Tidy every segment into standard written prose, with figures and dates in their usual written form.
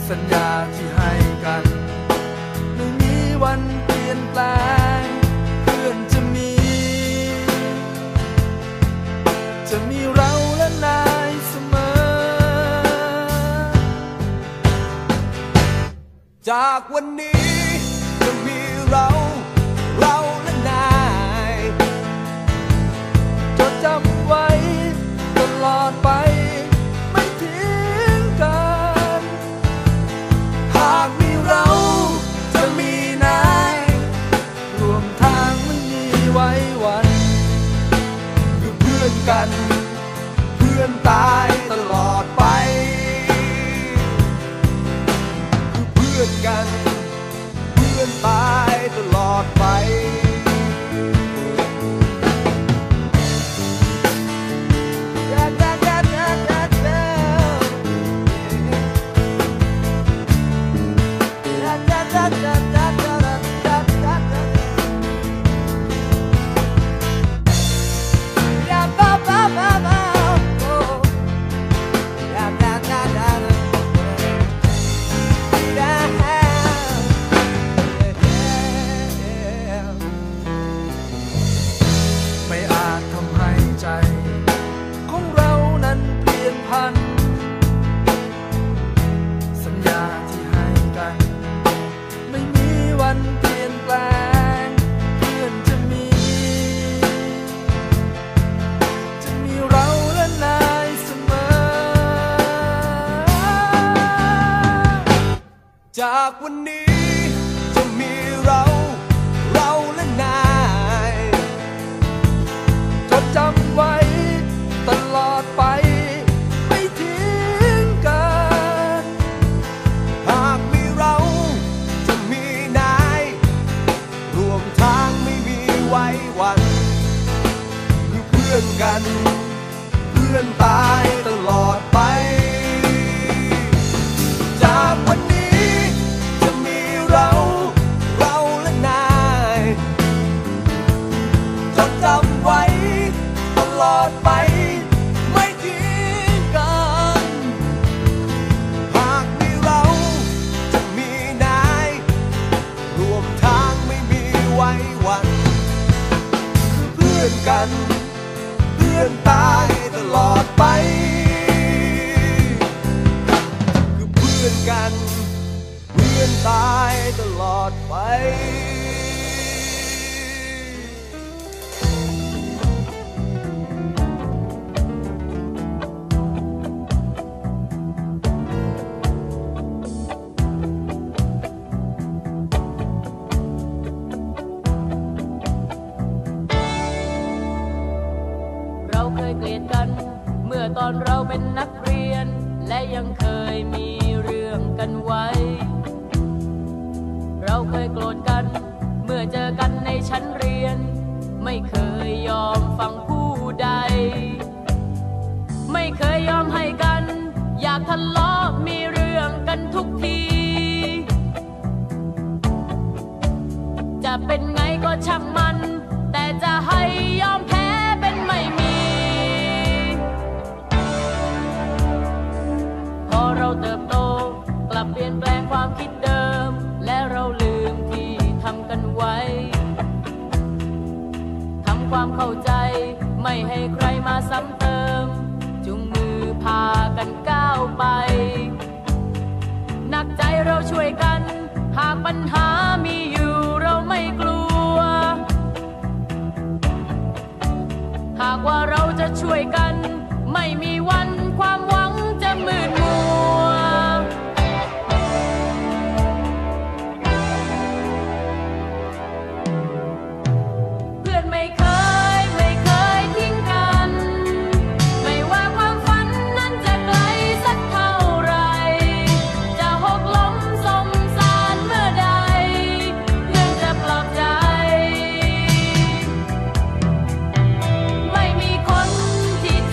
สัญญาที่ให้กันไม่มีวันเปลี่ยนแปลงเพื่อนจะมีเราและนายเสมอจากวันนี้จะมีเราและนายจดจำไว้ตลอดไปไม่ทิ้งกันหากมีเราจะมีนายรวมทางไม่มีไว้วันคือเพื่อนกันเพื่อนตายตลอดไปคือเพื่อนกันเพื่อนตายตลอดไปจากวันนี้จะมีเราและนายจดจำไว้ตลอดไปไม่ทิ้งกันหากมีเราจะมีนายรวมทางไม่มีไว้วันคือเพื่อนกันเพื่อนตายตลอดไปจากวันนี้เราและนายจดจำไว้ตลอดไปไม่ทิ้งกันหากมีเราจะมีนายรวมทางไม่มีไว้วันคือเพื่อนกันเพื่อนตายตลอดไปคือเพื่อนกันเพื่อนตายตลอดไปเราเคยเกลียดกันเมื่อตอนเราเป็นนักเรียนและยังเคยมีเรื่องกันไว้เราเคยโกรธกันเมื่อเจอกันในชั้นเรียนไม่เคยยอมฟังผู้ใดไม่เคยยอมให้กันอยากทะเลาะมีเรื่องกันทุกทีจะเป็นไงก็ช่างมันแต่จะให้ยอมแพ้เป็นไม่มีพอเราเติบโตกลับเปลี่ยนแปลงความคิดเดิมและเราลืมที่ทำกันไว้ทำความเข้าใจไม่ให้ใครมาซ้ำเติมจุงมือพากันก้าวไปหนักใจเราช่วยกันหากปัญหามีอยู่เราไม่กลัวหากว่าเราจะช่วยกันไม่มีวันความหวังจะมืดมัวท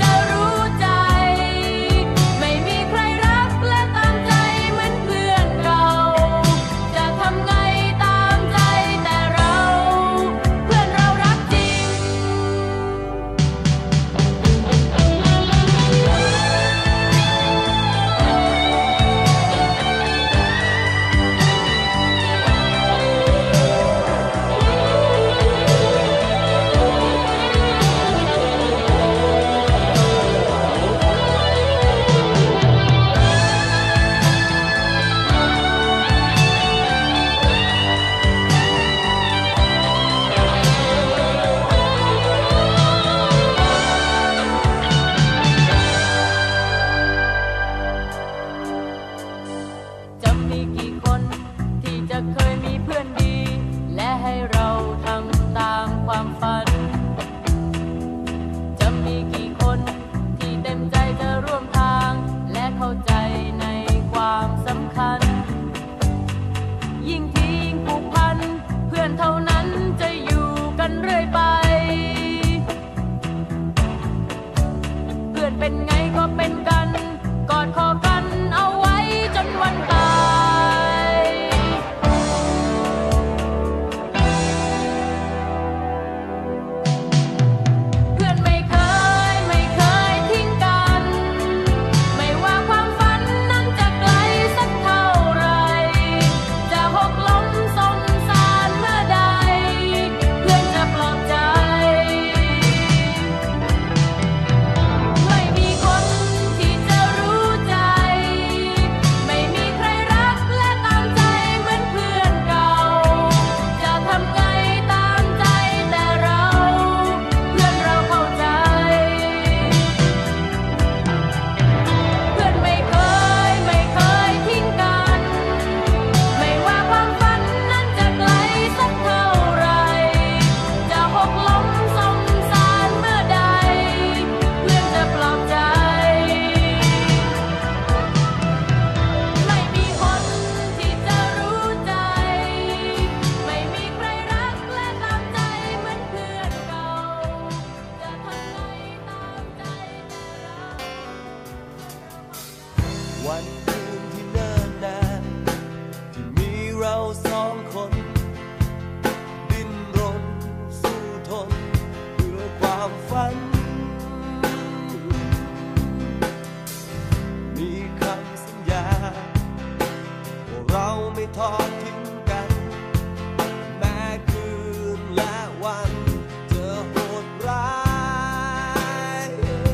ทอดทิ้งกันแม้คืนและวันจะโหดร้าย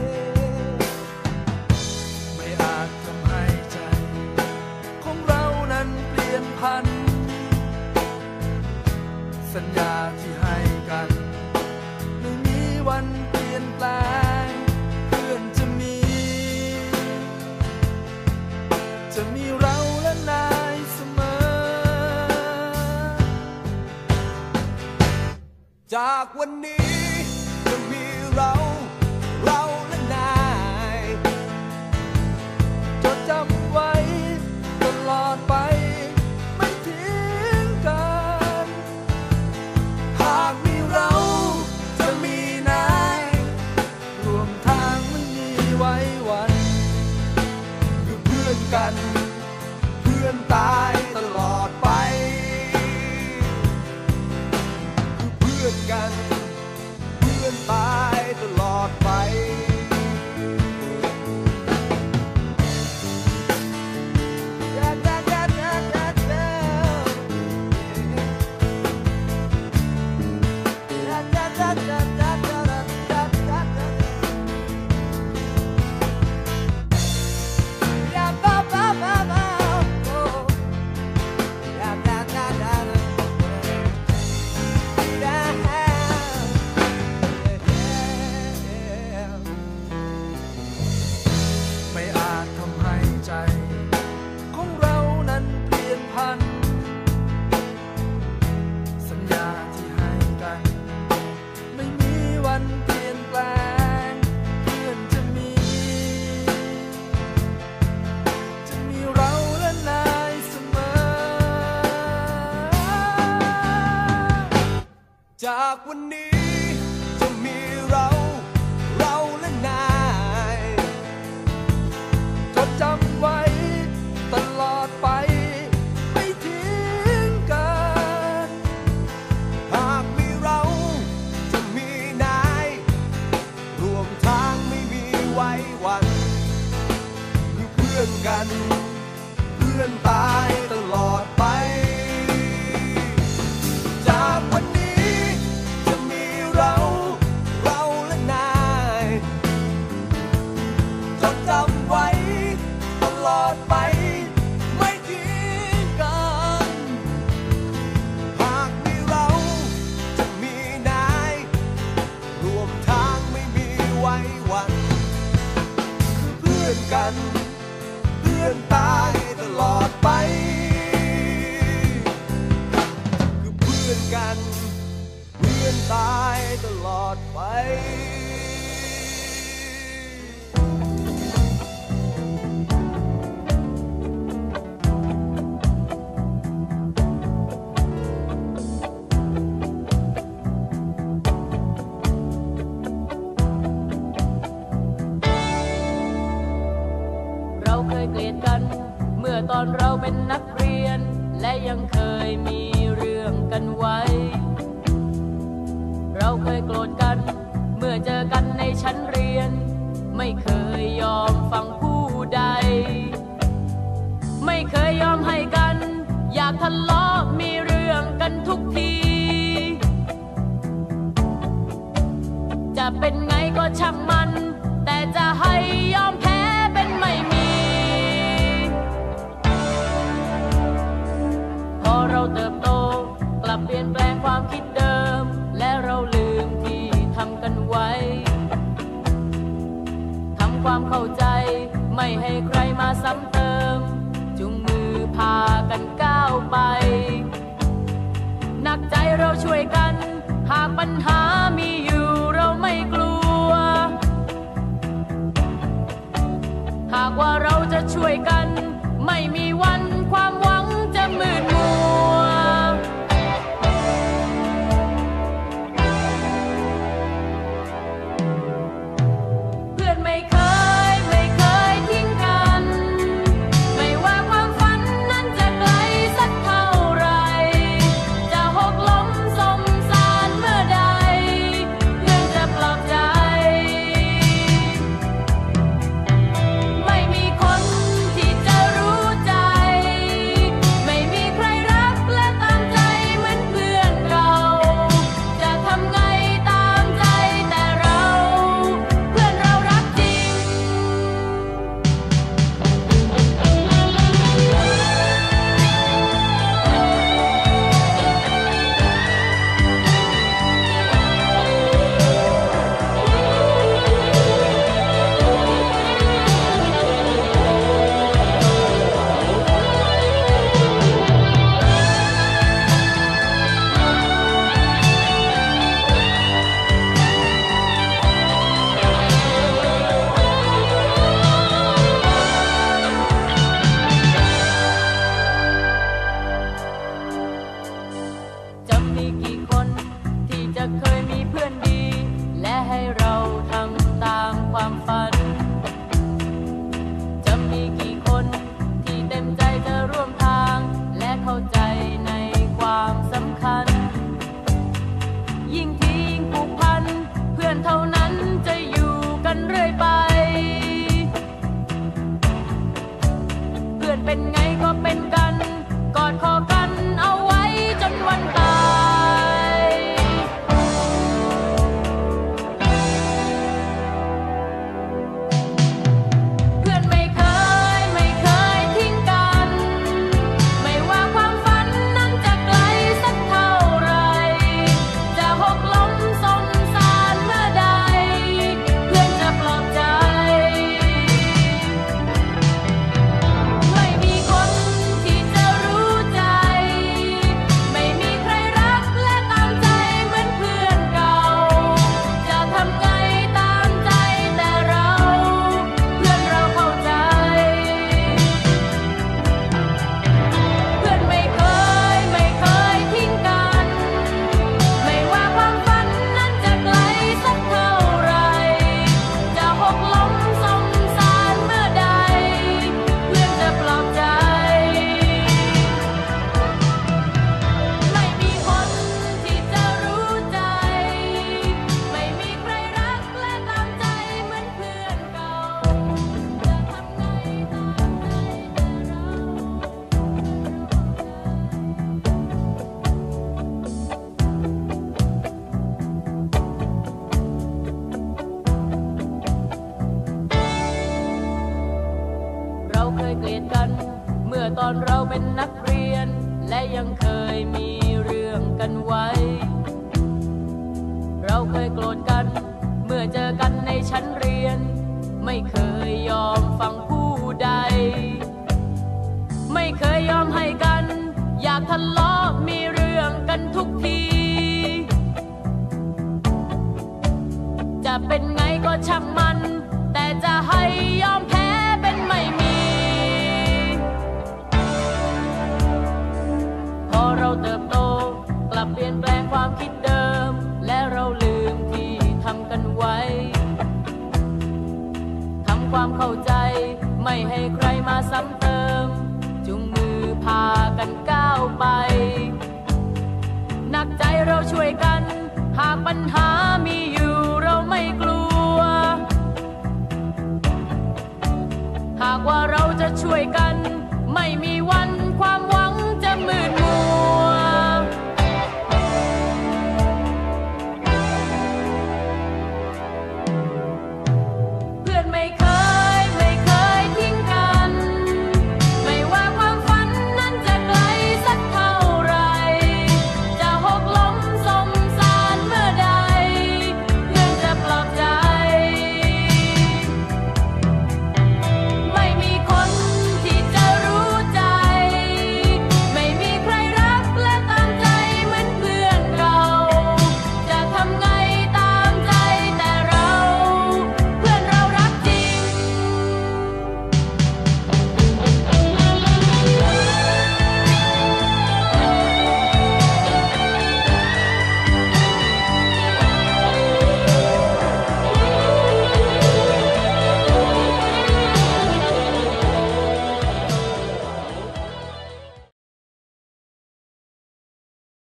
ไม่อาจทำให้ใจของเรานั้นเปลี่ยนพันสัญญาที่ให้กันไม่มีวันเปลี่ยนแปลงเพื่อนจะมีเราและนายเสมอจากวันนี้จะมีเราและนายจดจำไว้ตลอดไปไม่ทิ้งกันหากมีเราจะมีนายรวมทางไม่มีไว้วันคือเพื่อนกันเพื่อนตายตลอดไปคือเพื่อนกันเพื่อนตายตลอดไปของเรานั้นเปลี่ยนพันสัญญาที่ให้กันไม่มีวันเปลี่ยนแปลงเพื่อนจะมีเราและนายเสมอจากวันนี้จะมีเราและนายจดจำไว้ตลอดไปไม่ทิ้งกันหากมีเราจะมีนายรวมทางไม่มีไว้วันคือเพื่อนกันเพื่อนตายตลอดไปจากวันนี้จะมีเราและนายจดจำไว้ตลอดไปไม่ทิ้งกันหากมีเราจะมีนายรวมทางไม่มีไว้วันคือเพื่อนกันเพื่อนตายตลอดไปคือเพื่อนกันเพื่อนตายตลอดไปเคยเกลียดกันเมื่อตอนเราเป็นนักเรียนและยังเคยมีเรื่องกันไว้เราเคยโกรธกันเมื่อเจอกันในชั้นเรียนไม่เคยยอมฟังผู้ใดไม่เคยยอมให้กันอยากทะเลาะมีเรื่องกันทุกทีจะเป็นไงก็ช่างมันแต่จะให้ยอมแพ้เป็นไม่มีพอเราเติบโตกลับเปลี่ยนแปลงความคิดเดิมและเราลืมที่ทำกันไว้ทำความเข้าใจไม่ให้ใครมาซ้ำเติมจุงมือพากันก้าวไปหนักใจเราช่วยกันหากปัญหามีอยู่เราไม่กลัวหากว่าเราจะช่วยกันไม่มีวันความหวังจะมืดมัวเพื่อนไม่เคยทิ้งกันไม่ว่าความฝันนั้นจะไกลสักเท่าอนเราเป็นนักเรียนและยังเคยมีเรื่องกันไว้เราเคยโกรธกันเมื่อเจอกันในชั้นเรียนไม่เคยยอมฟังผู้ใดไม่เคยยอมให้กันอยากทะเลาะมีเรื่องกันทุกทีจะเป็นไงก็ช่างมันแต่จะให้ยอมแพ้เป็นไม่มีพอเราเติบโตกลับเปลี่ยนแปลงความคิดเดิมและเราลืมที่ทำกันไว้ทำความเข้าใจไม่ให้ใครมาซ้ำเติมจุงมือพากันก้าวไปหนักใจเราช่วยกันหากปัญหา